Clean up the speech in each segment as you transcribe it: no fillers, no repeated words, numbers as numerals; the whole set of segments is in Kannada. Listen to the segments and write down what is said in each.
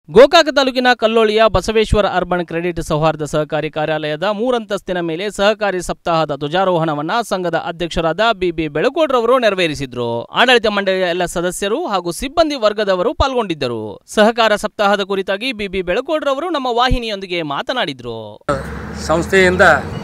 ಗೋಕಾಕ ತಾಲೂಕಿನ ಕಲ್ಲೋಳಿಯ ಬಸವೇಶ್ವರ ಅರ್ಬನ್ ಕ್ರೆಡಿಟ್ ಸೌಹಾರ್ದ ಸಹಕಾರಿ ಕಾರ್ಯಾಲಯದ 3 ಅಂತಸ್ತಿನ ಮೇಲೆ ಸಹಕಾರಿ ಸಪ್ತಾಹದ ಧ್ವಜಾರೋಹಣವನ್ನು ಸಂಘದ ಅಧ್ಯಕ್ಷರಾದ ಬಿಬಿ ಬೆಳಕೋಡ್ರವರು ನೆರವೇರಿಸಿದರು. ಆಡಳಿತ ಮಂಡಳಿಯ ಎಲ್ಲ ಸದಸ್ಯರು ಹಾಗೂ ಸಿಬ್ಬಂದಿ ವರ್ಗದವರು ಪಾಲ್ಗೊಂಡಿದ್ದರು. ಸಹಕಾರ ಸಪ್ತಾಹದ ಕುರಿತಾಗಿ ಬಿಬಿ ಬೆಳಕೋಡ್ರವರು ನಮ್ಮ ವಾಹಿನಿಯೊಂದಿಗೆ ಮಾತನಾಡಿದರು. ಸಂಸ್ಥೆಯಿಂದ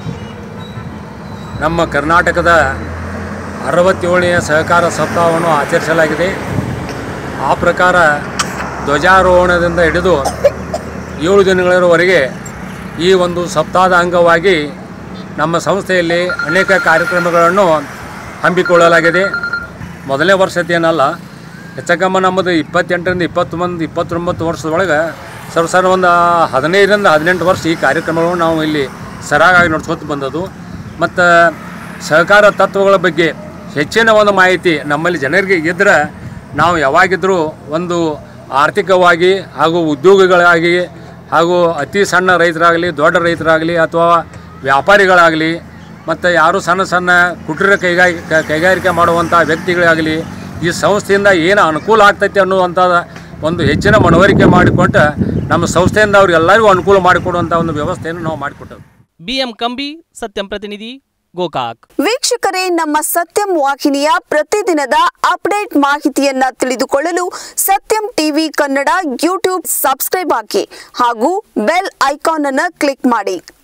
ನಮ್ಮ ಕರ್ನಾಟಕದ 67ನೇ ಸಹಕಾರ ಸಪ್ತಾಹವನ್ನು ಆಚರಿಸಲಾಗಿದೆ. ಆ ಪ್ರಕಾರ ಧ್ವಜಾರೋಹಣದಿಂದ ಹಿಡಿದು 7 ದಿನಗಳವರೆಗೆ ಈ ಒಂದು ಸಪ್ತಾಹದ ಅಂಗವಾಗಿ ನಮ್ಮ ಸಂಸ್ಥೆಯಲ್ಲಿ ಅನೇಕ ಕಾರ್ಯಕ್ರಮಗಳನ್ನು ಹಮ್ಮಿಕೊಳ್ಳಲಾಗಿದೆ. ಮೊದಲನೇ ವರ್ಷದ್ದೇನಲ್ಲ, ಹೆಚ್ಚಕಮ್ಮ ನಮ್ಮದು 28ರಿಂದ 29 ವರ್ಷದೊಳಗೆ ಸರ್ ಒಂದು 15ರಿಂದ 18 ವರ್ಷ ಈ ಕಾರ್ಯಕ್ರಮಗಳನ್ನು ನಾವು ಇಲ್ಲಿ ಸರಾಗವಾಗಿ ನಡೆಸ್ಕೊತ ಬಂದದ್ದು. ಮತ್ತು ಸಹಕಾರ ತತ್ವಗಳ ಬಗ್ಗೆ ಹೆಚ್ಚಿನ ಒಂದು ಮಾಹಿತಿ ನಮ್ಮಲ್ಲಿ ಜನರಿಗೆ ಇದ್ದರೆ ನಾವು ಯಾವಾಗಿದ್ದರೂ ಒಂದು ಆರ್ಥಿಕವಾಗಿ ಹಾಗೂ ಉದ್ಯೋಗಿಗಳಾಗಿ ಹಾಗೂ ಅತಿ ಸಣ್ಣ ರೈತರಾಗಲಿ ದೊಡ್ಡ ರೈತರಾಗಲಿ ಅಥವಾ ವ್ಯಾಪಾರಿಗಳಾಗಲಿ ಮತ್ತು ಯಾರು ಸಣ್ಣ ಕುಟೀರ ಕೈಗಾರಿಕೆ ಮಾಡುವಂಥ ವ್ಯಕ್ತಿಗಳಾಗಲಿ ಈ ಸಂಸ್ಥೆಯಿಂದ ಏನು ಅನುಕೂಲ ಆಗ್ತೈತೆ ಅನ್ನುವಂಥ ಒಂದು ಹೆಚ್ಚಿನ ಮನವರಿಕೆ ಮಾಡಿಕೊಂಡು ನಮ್ಮ ಸಂಸ್ಥೆಯಿಂದ ಅವ್ರಿಗೆಲ್ಲರಿಗೂ ಅನುಕೂಲ ಮಾಡಿಕೊಡುವಂಥ ಒಂದು ವ್ಯವಸ್ಥೆಯನ್ನು ನಾವು ಮಾಡಿಕೊಟ್ಟೆವು. BM ಕಂಬಿ, ಸತ್ಯಂ ಪ್ರತಿನಿಧಿ, ಗೋಕಾಕ್. ವೀಕ್ಷಕರೇ, ನಮ್ಮ ಸತ್ಯಂ ವಾಹಿನಿಯ ಪ್ರತಿದಿನದ ಅಪ್ಡೇಟ್ ಮಾಹಿತಿಯನ್ನ ತಿಳಿದುಕೊಳ್ಳಲು ಸತ್ಯಂ ಟಿವಿ ಕನ್ನಡ ಯೂಟ್ಯೂಬ್ ಸಬ್ಸ್ಕ್ರೈಬ್ ಆಗಿ ಹಾಗೂ ಬೆಲ್ ಐಕಾನ್ ಅನ್ನು ಕ್ಲಿಕ್ ಮಾಡಿ.